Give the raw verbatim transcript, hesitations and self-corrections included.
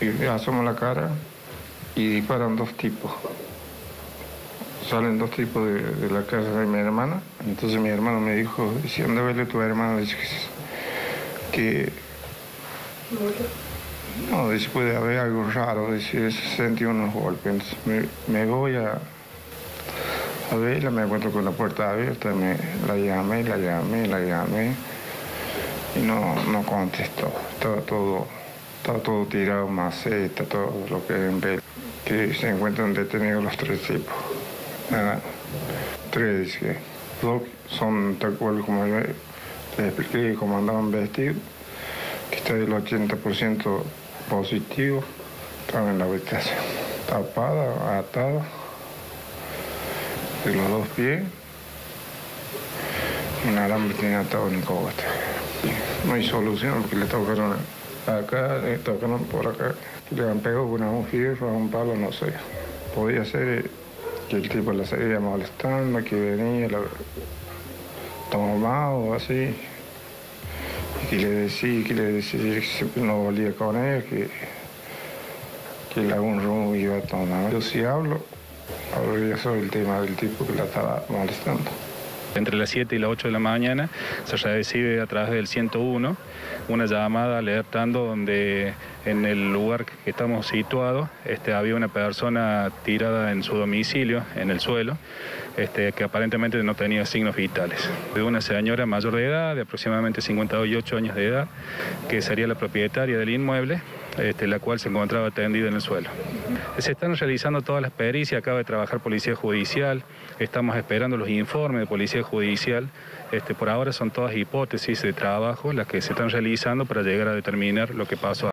Y asomo la cara y disparan dos tipos. Salen dos tipos de, de la casa de mi hermana. Entonces mi hermano me dijo, dice, anda a verle a tu hermano, dice que... No, dice, puede haber algo raro, dice, sentí unos golpes. Entonces me, me voy a, a verla, me encuentro con la puerta abierta, me, la llamé, la llamé, la llamé y no, no contestó. Estaba todo, estaba todo tirado, maceta, todo lo que en vez que se encuentran detenidos los tres tipos. Nada, tres, dice, dos son tal cual como yo les expliqué, como andaban vestidos, que está del ochenta por ciento positivo, estaban en la habitación, tapada, atada, de los dos pies, un alambre tenía atado en el cogote. No hay solución porque le tocaron acá, le tocaron por acá, le han pegado con un fierro, a un palo, no sé. Podía ser que el tipo la seguía molestando, que venía, la tomado o así. Y que le decía, que le decía que no volvía con él, que, que el algún rumbo iba a tomar. Yo sí hablo, hablaría sobre el tema del tipo que la estaba molestando. Entre las siete y las ocho de la mañana se recibe a través del ciento uno una llamada alertando donde en el lugar que estamos situados este, había una persona tirada en su domicilio, en el suelo, este, que aparentemente no tenía signos vitales. De una señora mayor de edad, de aproximadamente cincuenta y ocho años de edad, que sería la propietaria del inmueble, este, la cual se encontraba tendida en el suelo. Se están realizando todas las pericias, acaba de trabajar Policía Judicial, estamos esperando los informes de Policía Judicial. Este, por ahora son todas hipótesis de trabajo las que se están realizando para llegar a determinar lo que pasó.